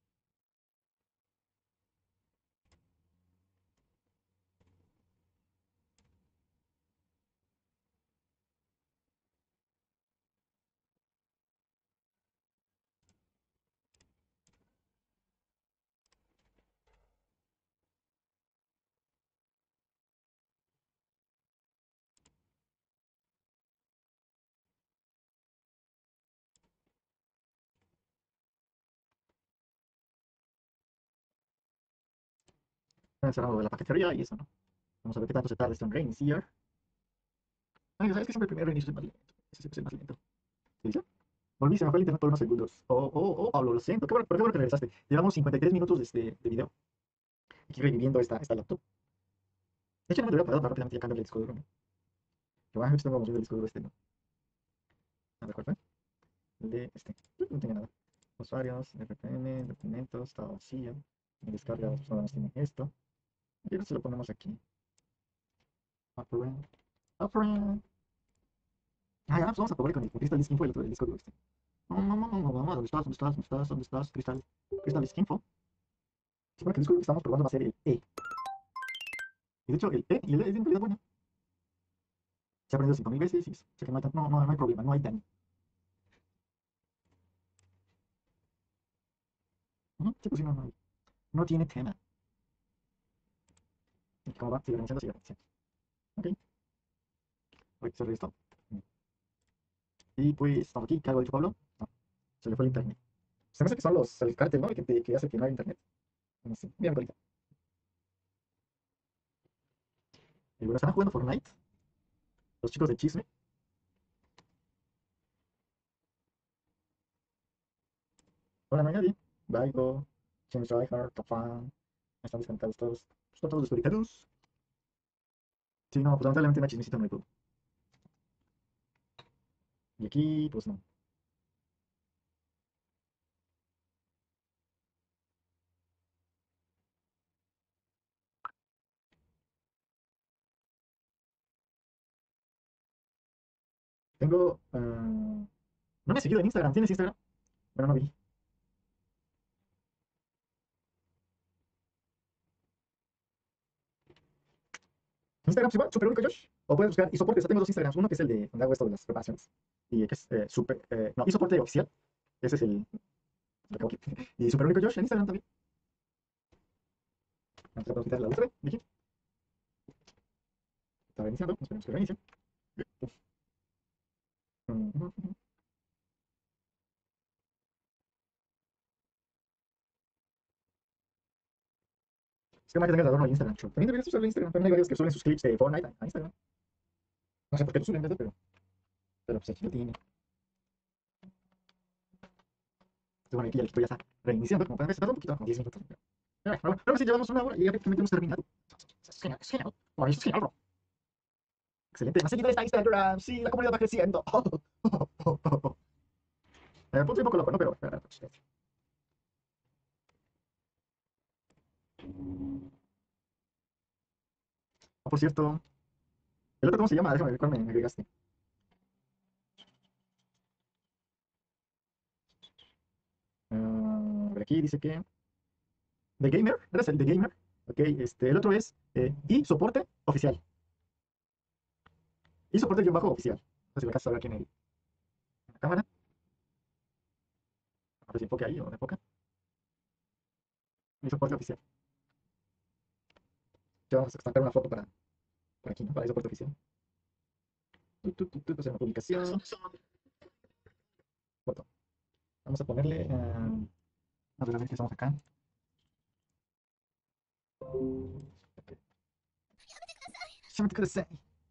Speaker 1: Están cerrando de la paquetería y eso, ¿no? Vamos a ver qué tanto se tarda esto en reiniciar. Ay, ¿sabes que siempre el primer reinicio es el más lento? Ese siempre es el más lento. ¿Sí dice? Volví, se me fue el internet por unos segundos. Oh, oh, oh, Pablo, lo siento. Qué bueno, pero qué bueno que regresaste. Llevamos cincuenta y tres minutos de, este, de video. Aquí reviviendo esta, esta laptop. De hecho, no me lo voy a parar rápidamente, ya cambio el disco duro, ¿no? Que bueno, yo tengo vamos el disco duro este, ¿no? A ver, ¿cuál fue? El de este. No tiene nada. Usuarios, R P M, documentos, estaba vacío. En descarga, pues nada más tiene esto. Y ahora se lo ponemos aquí. Operand. Operand. Ah, ya, pues vamos a probar con el Crystal Disk Info y el otro del disco duro este. No, no, no, no, no, no, ¿dónde estás? ¿Dónde estás? ¿Dónde estás? ¿Dónde estás? Crystal, Crystal Disk Info. Supone que el disco duro que estamos probando va a ser el E. Y de hecho, el E y el E es en realidad bueno. Se ha aprendido cinco mil veces y sé que no hay, tan- no, no, no hay problema, no hay daño. Ujú, sí, pues sí, no, no, hay- no tiene tema. ¿Y cómo va? Sigue reiniciando, sigue reiniciando. Ok, voy a hacer esto. Y pues, estamos aquí, ¿qué algo ha dicho Pablo? No, se le fue el internet. Se me hace que son los, el cártel, ¿no? El que, te- que hace que no haya internet. No sé, bien, ahorita. Y bueno, ¿están jugando Fortnite? Los chicos de chisme. Ahora no hay nadie. Daigo, James Reinhardt, Tafan. Están desconectados todos. Están todos desconectados. Sí, no, pues lamentablemente no hay chismecito en YouTube. Y aquí, pues no. Tengo. ah, no me he seguido en Instagram. ¿Tienes Instagram? Bueno, no vi. Instagram, pues igual, super único Josh. O puedes buscar y soporte. Tengo dos Instagrams. Uno que es el de donde hago esto de las preparaciones. Y que es eh, super. Eh, no, y soporte oficial. Ese es el. Lo que hago aquí. Y super único Josh en Instagram también. Vamos a quitar la U S B de aquí. Está reiniciando. Esperemos que reinicie. Ujú. Es que más que tengas adorno el Instagram. También deberías usar el Instagram. También hay varios que suben sus clips de Fortnite a a Instagram. No sé por qué tú suben, ¿verdad? Pero, pero pues aquí lo tiene. Entonces, bueno, aquí ya el equipo ya está reiniciando. Como pueden ver, se tardó un poquito, como diez minutos. Pero, pero bueno, ahora sí llevamos una hora y ya prácticamente hemos terminado. Es genial, es genial. Por eso es genial, bro. Excelente. Más seguidores está Instagram. Sí, la comunidad va creciendo. Eh, punto y poco loco, ¿no? Pero, pero, pues, ah, por cierto, ¿el otro cómo se llama? Déjame ver cuál me, me agregaste. Ah, a ver, aquí dice que The Gamer, ¿eres el The Gamer? Ok, este, el otro es eh, y soporte oficial. Y soporte guión bajo oficial. No sé si me alcanzas a ver aquí en, el- en la cámara. A ver si enfoque ahí o no enfoca. Y soporte oficial. Ya vamos a sacar una foto para, para aquí, ¿no? Para el soporte oficial. Tu, tu, tu, tu, hacer una publicación. Foto. Vamos a ponerle. ah, a ver, a ver qué estamos acá. Llámate Kudasai.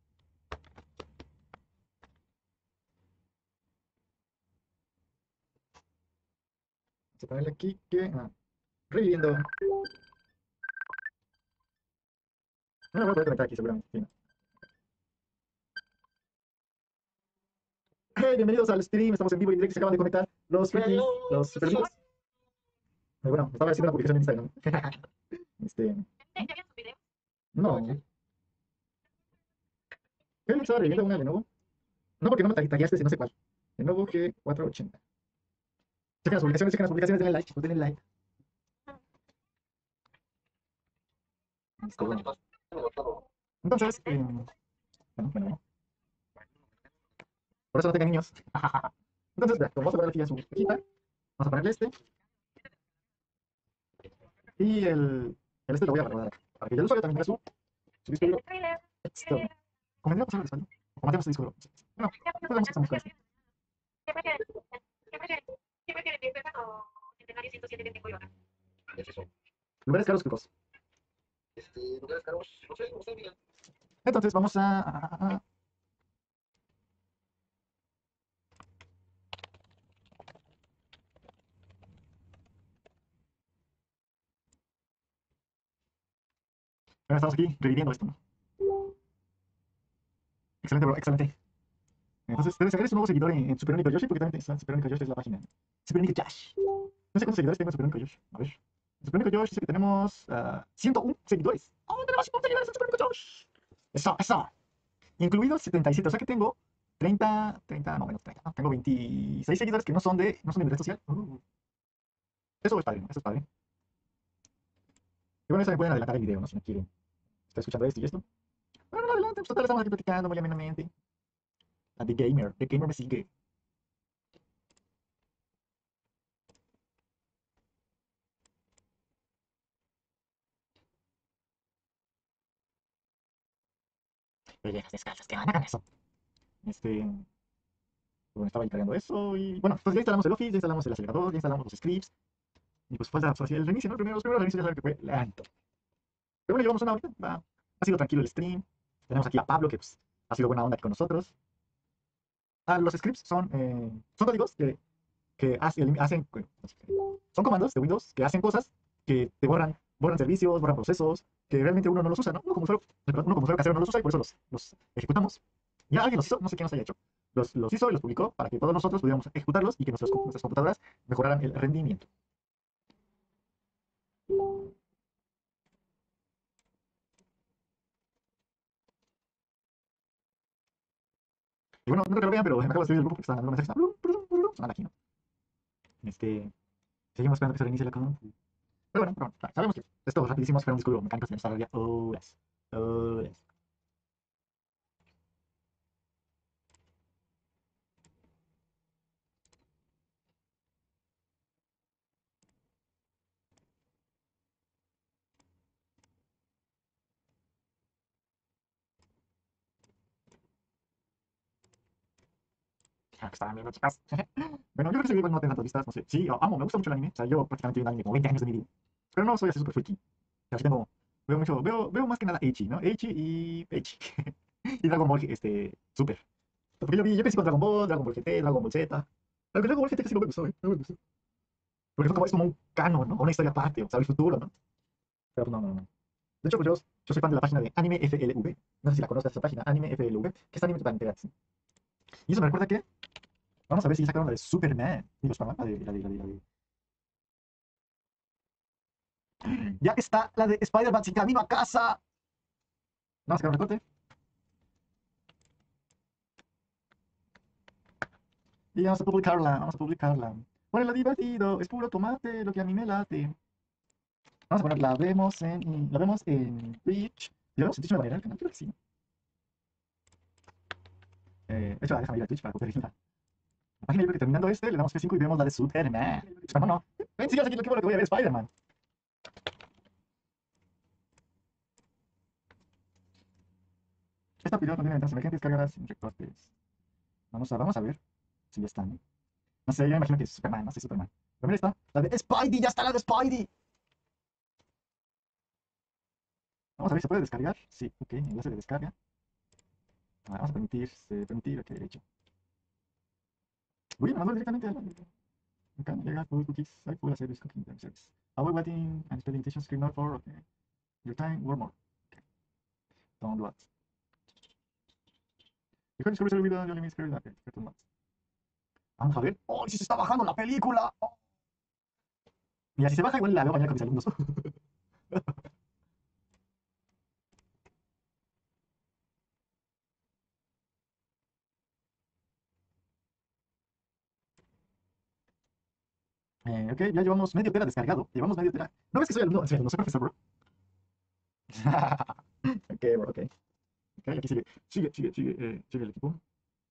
Speaker 1: Vamos a ponerle aquí que. ah, reviviendo. No la voy a poder conectar aquí, seguramente. Sí, ¿no? Hey, bienvenidos al stream. Estamos en vivo y en directo. Se acaban de conectar los Freaky, los super amigos. Muy bueno, estaba haciendo una publicación en Instagram. Este. No. ¿Qué le estaba reviviendo una de nuevo? No, porque no me tag- tagueaste, si no sé cuál. De nuevo G cuatrocientos ochenta. Chequen las publicaciones, chequen las publicaciones, denle like, chicos, denle like. Este, bueno. Entonces, eh, bueno, bueno, bueno. Por eso no tengan niños. Entonces, vea, como vamos a poner aquí ya su hojita, vamos a ponerle este. Y el, el este lo voy a guardar acá. Para que ya el usuario también tenga su, su disco duro externo. ¿Comenté pasar el espalda? ¿O comentemos el disco duro? No, pues vemos que estamos con este. Lugares caros, chicos. Entonces, vamos a, a- a- a- Ahora estamos aquí reviviendo esto, ¿no? Excelente, bro, excelente. Entonces, debes eres un nuevo seguidor en, en Super Único Yoshi, porque también está Super Único Yoshi es la página. Super Único Yoshi. No sé cuántos seguidores tengo en Super Único Yoshi. A ver. En Super Único Yoshi dice que tenemos ah, ciento uno seguidores. ¡Oh, tenemos ciento uno seguidores en Super Único Yoshi! Eso, eso. Incluidos setenta y siete. O sea que tengo treinta, treinta, no menos treinta. No, tengo veintiséis seguidores que no son de, no son de mi red social. Uh, eso es padre, ¿no? Eso es padre. Y bueno, eso me pueden adelantar el video, ¿no? Si no quieren estar escuchando esto y esto. Bueno, no, adelante, pues total, estamos aquí platicando muy amenamente. La de Gamer, The Gamer me sigue. Viejas descalzas, que van a hagan eso. Este, bueno, estaba ahí cargando eso y bueno, pues ya instalamos el Office, ya instalamos el acelerador, ya instalamos los scripts y pues falta pues, así el reinicio, ¿no? Primero, los primeros reinicios ya saben que fue lento. Pero bueno, llevamos una horita, va. Ha sido tranquilo el stream. Tenemos aquí a Pablo que pues, ha sido buena onda aquí con nosotros. Ah, los scripts son, eh, son códigos que, que hacen, hacen, son comandos de Windows que hacen cosas que te borran, borran servicios, borran procesos, que realmente uno no los usa, ¿no? Uno como usuario, uno como usuario casero no los usa y por eso los, los ejecutamos. Ya alguien los hizo, no sé quién los haya hecho. Los, los hizo y los publicó para que todos nosotros pudiéramos ejecutarlos y que nuestras, nuestras computadoras mejoraran el rendimiento. Y bueno, no creo que lo vean, pero me acabo de escribir el grupo porque están dando mensajes. Blum, blum, blum, Son aquí, ¿no? Este, seguimos esperando que se reinicie la compu. Pero bueno, pero bueno, sabemos que esto rapidísimo fueron un disco mecánico que nos tardaría horas, horas. Ah, que estaban viendo, chicas. Bueno, yo creo que igual no tengo tantas vistas, no sé. Sí, amo, me gusta mucho el anime. O sea, yo prácticamente vi un anime como veinte años de mi vida. Pero no soy así súper freaky. O sea, sí tengo, veo mucho, veo, veo más que nada Eichi, ¿no? Eichi y Eichi. Y Dragon Ball, este, Super. Porque yo vi, yo crecí con Dragon Ball, Dragon Ball G T, Dragon Ball Z. Pero Dragon Ball G T casi no me gustó, ¿eh? No me gustó. Porque es como, es como un canon, ¿no? O una historia aparte, o sea, el futuro, ¿no? Pero pues no, no, no. De hecho, pues yo, yo soy fan de la página de Anime F L V. No sé si la conozcas, esa página, Anime F L V, que es anime totalmente gratis. Y eso me recuerda que, vamos a ver si sacaron la de Superman. Digo, Superman, la de, la de, la de, la de. Ya está la de Spider-Man sin camino a casa. Vamos a sacar un recorte. Y vamos a publicarla, vamos a publicarla. Ponela divertido, es puro tomate, lo que a mí me late. Vamos a ponerla, vemos en, la vemos en Twitch. ¿Y la vemos en Twitch me va a ir al canal? Creo que sí. Eh, de hecho, déjame ir a Twitch para copiar la página. Yo creo que terminando este, le damos F cinco y vemos la de Superman. Superman no. Ven, si yo sé que lo que voy a ver Spider-Man. Esta video contiene ventanas emergentes cargadas sin recortes. Vamos a, vamos a ver si ya están. No sé, yo me imagino que es Superman, no sé, Superman. Pero mira, está. La de Spidey, ya está la de Spidey. Vamos a ver si se puede descargar. Sí, ok, enlace de descarga. Ah, vamos a permitir, eh, permitir, ok, hecho. Uy, me mandó directamente a la. Acá me llega Google Cookies. I full service cooking time service. Our waiting and spelling invitation screen not for, okay. Your time, one more. Okay. Download. You can discover the video, you only miss screen, okay. Cartoon Max. Vamos a ver. ¡Oh, si se está bajando la película! Oh. Mira, si se baja, igual la veo mañana con mis alumnos. Eh, ok, ya llevamos medio tera descargado. Llevamos medio tera. ¿No ves que soy alumno? En serio, no soy profesor, bro. Ok, bro, ok. Ok, aquí sigue. Sigue, sigue, sigue. Eh, sigue el equipo.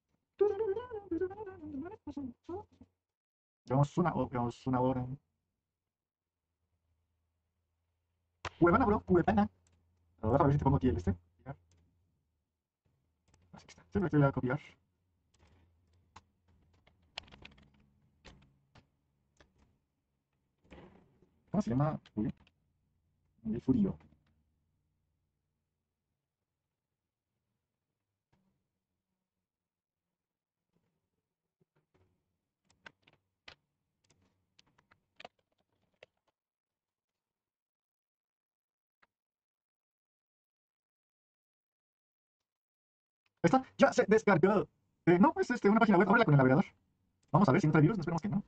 Speaker 1: Llevamos una, ho- llevamos una hora. Huevana, bro, huevana. Pero déjame ver si te pongo aquí el este. Así que está. Siempre te voy a copiar. ¿Cómo se llama? Uy, el Furio. Está, ya se descargó. Eh, no, es este, una página web. Ábrela con el navegador. Vamos a ver si no trae virus. No esperemos que no.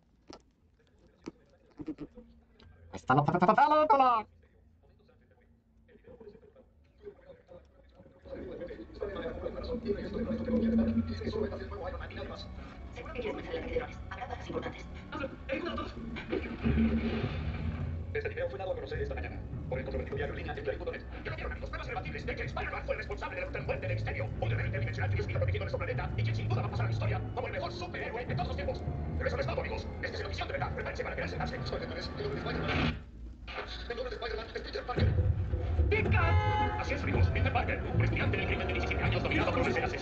Speaker 1: Ahí está la patata.
Speaker 2: Seguro que quieres pensar en la de drones. Habrá datos importantes.
Speaker 3: Este video fue dado a conocer esta mañana por el controvertido diario en línea Template punto net. Ya lo vieron, amigos, pruebas rebatibles de que Spider-Man fue el responsable de la brutal muerte del Misterio, un guerrero interdimensional que Dios vino protegiendo nuestro planeta y quien sin duda va a pasar a la historia como el mejor superhéroe de todos los tiempos. Pero eso no es todo, amigos. Esta es la visión de verdad. Prepárense para querer sentarse. Spider-Man es el nombre de Spider-Man. El nombre de Spider-Man es Peter Parker. Así es, amigos. Peter Parker, un estudiante del crimen de diecisiete años dominado por los escenas.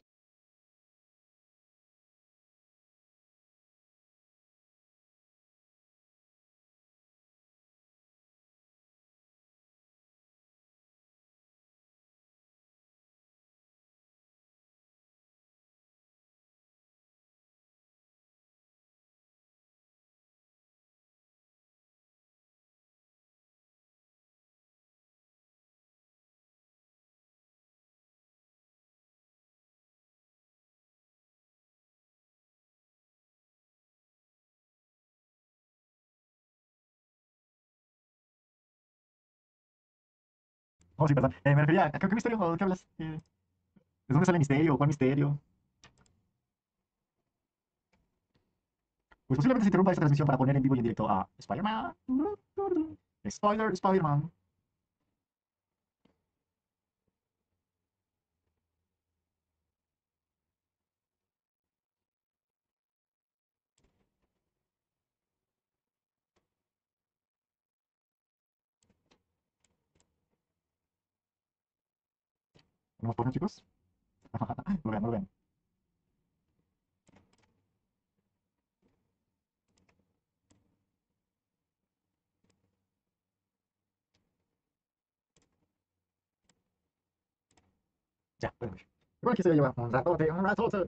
Speaker 1: Oh, sí, perdón. Eh, me refería a, ¿qué, qué misterio? ¿De qué hablas? Eh, ¿de dónde sale el misterio? ¿Cuál misterio? Pues posiblemente se interrumpa esta transmisión para poner en vivo y en directo a Spider-Man. Spoiler, Spider-Man. ¿No nos ponen, chicos? No lo vean, no lo vean. Ya, pueden ver. Igual que se lleva un ratote, un ratote.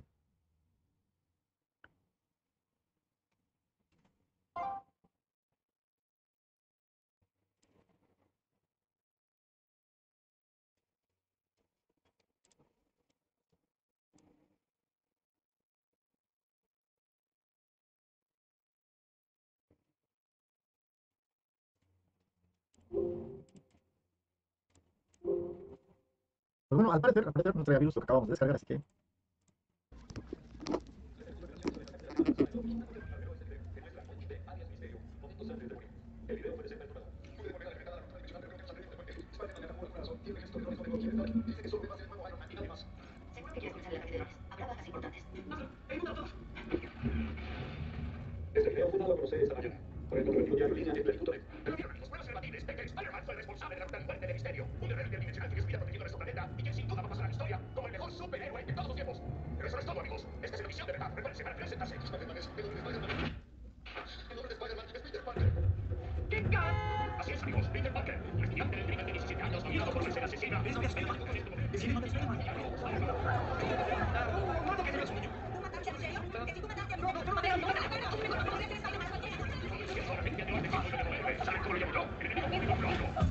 Speaker 1: Pues bueno, al parecer, al parecer no traía virus lo que acabamos de descargar, así que...
Speaker 2: Seguro que quieres pensar en la de drones. Habrá datos importantes.
Speaker 3: Este video fue dado a conocer esta mañana por el controvertido diario en línea Template punto net. Ya lo vieron, amigos, pruebas rebatibles de que Spider-Man fue el responsable de la brutal muerte del Misterio, un guerrero interdimensional que Dios vino protegiendo nuestro planeta y quien sin duda va a pasar a la historia como el mejor superhéroe de todos los tiempos. Pero eso no es todo, amigos. Esta es la visión de verdad. Prepárense para querer sentarse. Spider-Man es el nombre de Spider-Man. El nombre de Spider-Man es Peter Parker. Así es, amigos. Peter Parker, un estudiante del crimen de diecisiete años dominado por una escena asesina. ¿Saben cómo lo llamo yo? El enemigo público pronto.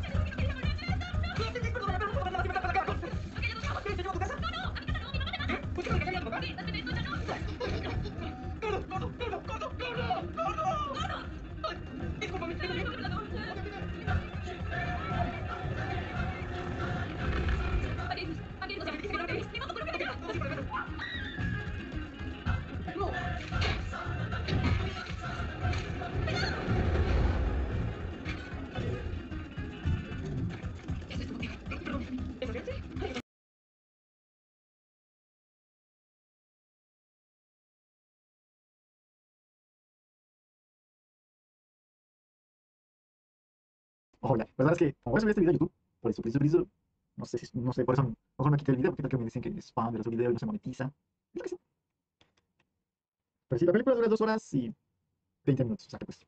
Speaker 1: Ojo, ya. Pues la verdad es que, como voy a subir este video a YouTube, por eso, por eso, por eso, no sé si, no sé, por eso mejor me quité el video, porque tal que me dicen que es spam de los videos y no se monetiza. Y lo que sí. Pero sí, la película dura dos horas y veinte minutos, o sea que pues,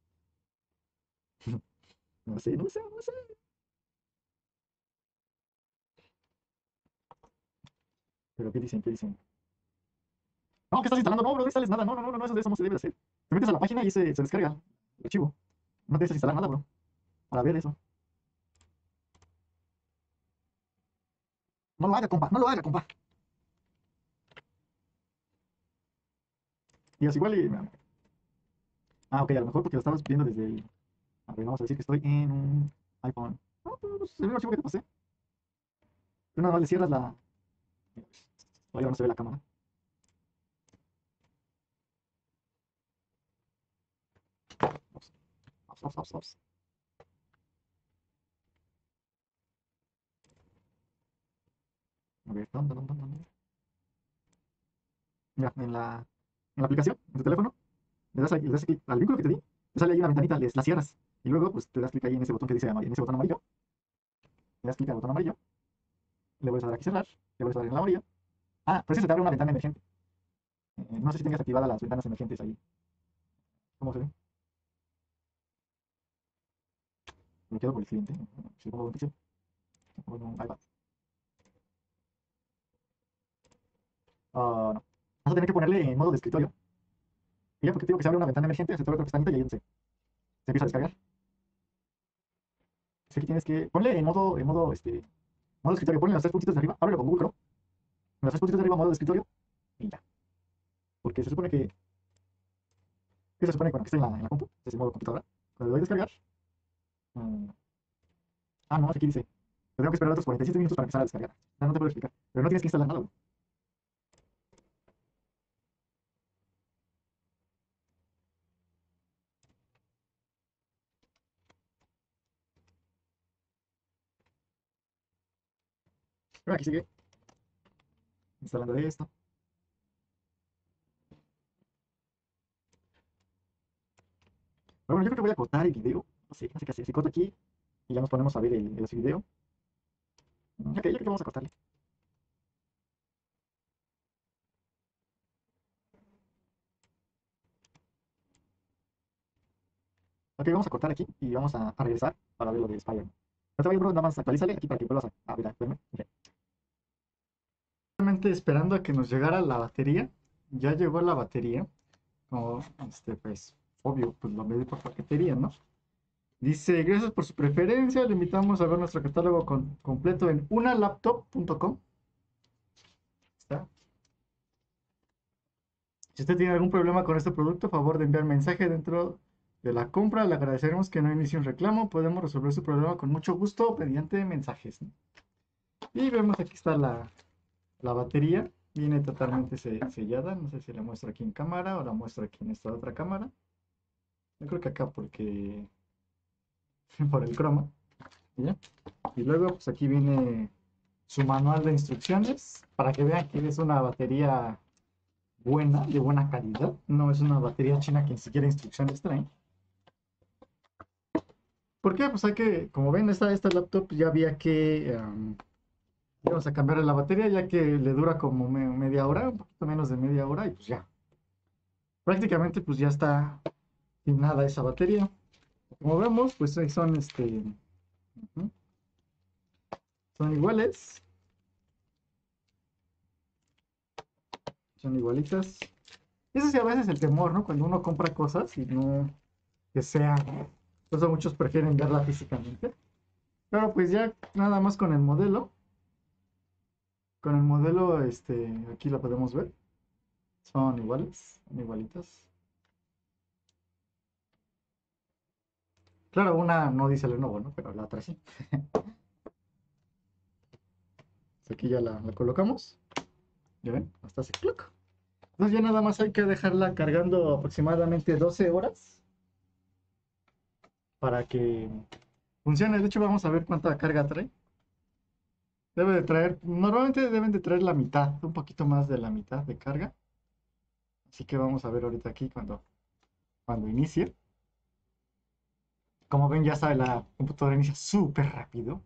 Speaker 1: no sé, no sé, no sé. Pero ¿qué dicen? ¿Qué dicen? No, ¿qué estás instalando? No, bro, no instales nada. No, no, no, no, eso, eso no se debe hacer. Te metes a la página y se, se descarga el archivo. No te dejes instalar nada, bro. Para ver eso. No lo haga, compa. No lo haga, compa. Y es igual y... Ah, ok, a lo mejor porque lo estabas viendo desde el... A ver, vamos a decir que estoy en un iPhone. No, pues el mismo archivo que te pasé. Tú nada más le cierras la... Todavía no se ve la cámara. Ops, ops, ops, ops, ops. A ver, ¿dónde, dónde, dónde? Mira, en la, en la aplicación, en tu teléfono, le das, ahí- le das clic al vínculo que te di, te sale ahí una ventanita, les, la cierras. Y luego, pues te das clic ahí en ese botón que dice amarillo, en ese botón amarillo, le das clic al botón amarillo, le vuelves a dar aquí cerrar, le vuelves a dar en el amarillo. Ah, pero eso se te abre una ventana emergente. Eh, no sé si tengas activadas las ventanas emergentes ahí. ¿Cómo se ve? Me quedo por el cliente. Si le pongo un pixel, le pongo un iPad. Ah, no. Vas a tener que ponerle en modo de escritorio. Y ya, porque te digo que se abre una ventana emergente, se te abre otra pestañita y ahí se, se empieza a descargar. Así que tienes que ponle en modo, en modo, este, modo escritorio. Ponle los tres puntitos de arriba, ábrelo con Google Chrome. En los tres puntitos de arriba, modo de escritorio. Y ya. Porque se supone que, que se supone que cuando esté en la, en la compu, es en modo computadora. Cuando le doy a descargar. mm, ah, no, aquí dice. Tengo que esperar otros cuarenta y siete minutos para empezar a descargar. No, no te puedo explicar. Pero no tienes que instalar nada, güey. Pero aquí sigue instalando esto. Pero bueno, yo creo que voy a cortar el video. No sé, no sé qué hacer. Si corto aquí y ya nos ponemos a ver el, el video. Ok, yo creo que vamos a cortarle. Ok, vamos a cortar aquí y vamos a, a regresar para ver lo de Spider-Man. No te vayas, bro, nada más actualízale aquí para que vuelvas a, a ver, a verme. Ok. Solamente esperando a que nos llegara la batería. Ya llegó la batería. Como, este, pues, obvio, pues lo medí por paquetería, ¿no? Dice, gracias por su preferencia. Le invitamos a ver nuestro catálogo con- completo en unalaptop punto com. Está. Si usted tiene algún problema con este producto, favor de enviar mensaje dentro de la compra. Le agradeceremos que no inicie un reclamo. Podemos resolver su problema con mucho gusto mediante mensajes, ¿no? Y vemos aquí está la, la batería. Viene totalmente se- sellada. No sé si la muestro aquí en cámara o la muestro aquí en esta otra cámara. Yo creo que acá porque por el croma. ¿Ya? Y luego pues aquí viene su manual de instrucciones para que vean que es una batería buena, de buena calidad. No es una batería china que ni siquiera instrucciones trae. ¿Por qué? Pues hay que, como ven, esta, esta laptop ya había que, um, vamos a cambiarle la batería ya que le dura como me- media hora, un poquito menos de media hora y pues ya. Prácticamente pues ya está sin nada esa batería. Como vemos, pues ahí son este, ujú, son iguales, son igualitas. Ese sí a veces el temor, ¿no? Cuando uno compra cosas y no que sea, por eso muchos prefieren verla físicamente. Pero pues ya nada más con el modelo, con el modelo, este, aquí la podemos ver. Son iguales, son igualitas. Claro, una no dice Lenovo, ¿no? Pero la otra sí. Aquí ya la, la colocamos. ¿Ya ven? Hasta hace clic. Entonces ya nada más hay que dejarla cargando aproximadamente doce horas para que funcione. De hecho, vamos a ver cuánta carga trae. Debe de traer, normalmente deben de traer la mitad, un poquito más de la mitad de carga. Así que vamos a ver ahorita aquí cuando, cuando inicie. Como ven, ya sabe, la computadora inicia súper rápido.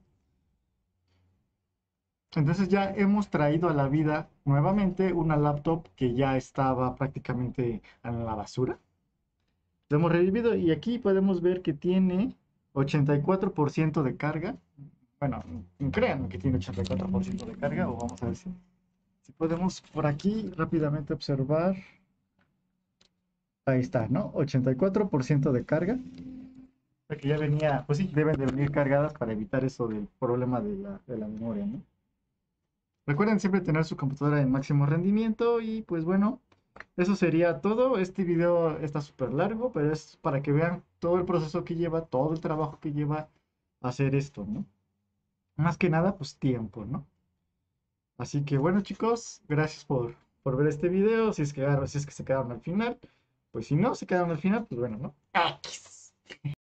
Speaker 1: Entonces ya hemos traído a la vida nuevamente una laptop que ya estaba prácticamente en la basura. Lo hemos revivido y aquí podemos ver que tiene ochenta y cuatro por ciento de carga. Bueno, créanme que tiene ochenta y cuatro por ciento de carga, o vamos a ver si, si podemos por aquí rápidamente observar. Ahí está, ¿no? ochenta y cuatro por ciento de carga. Que ya venía, pues sí, deben de venir cargadas para evitar eso del problema de la, de la memoria, ¿no? Recuerden siempre tener su computadora en máximo rendimiento y pues bueno, eso sería todo. Este video está súper largo, pero es para que vean todo el proceso que lleva, todo el trabajo que lleva hacer esto, ¿no? Más que nada, pues tiempo, ¿no? Así que bueno, chicos, gracias por, por ver este video. Si es que, si es que se quedaron al final, pues si no se quedaron al final, pues bueno, ¿no? X.